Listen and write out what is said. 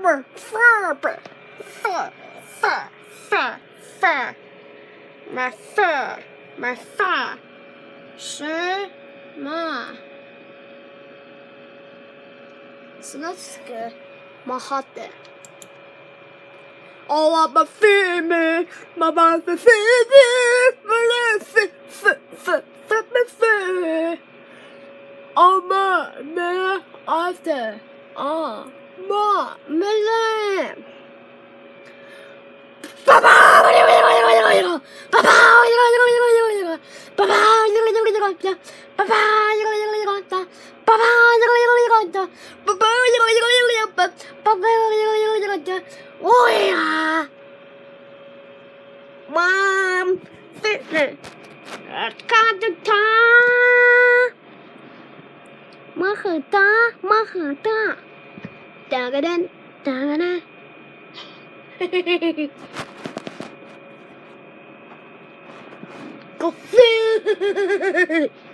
my fur 什么 So that's good. My heart there. Oh, I'm a female. My mouth is female. My oh, my after. Oh, my lamb. Oh yeah, Mom, fitness. Got the time. 么很大，么很大，哒个噔，哒个噔，嘿嘿嘿嘿嘿。Go